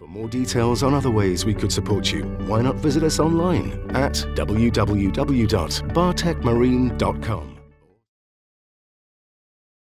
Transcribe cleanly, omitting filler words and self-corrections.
more details on other ways we could support you, why not visit us online at www.bartechmarine.com.